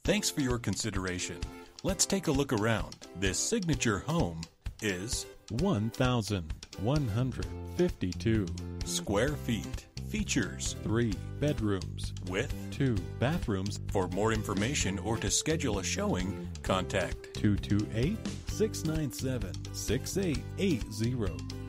Thanks for your consideration. Let's take a look around. This signature home is 1,152 square feet. Features 3 bedrooms with 2 bathrooms. For more information or to schedule a showing, contact 228-697-6880.